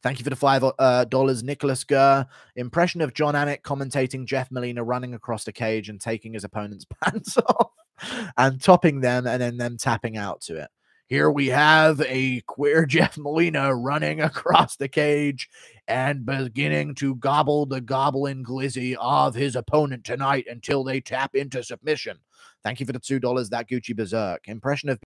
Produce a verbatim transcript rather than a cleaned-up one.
Thank you for the five dollars, uh, Nicholas Gurr. Impression of John Anik commentating Jeff Molina running across the cage and taking his opponent's pants off and topping them and then them tapping out to it. Here we have a queer Jeff Molina running across the cage and beginning to gobble the goblin glizzy of his opponent tonight until they tap into submission. Thank you for the two dollars, that Gucci Berserk. Impression of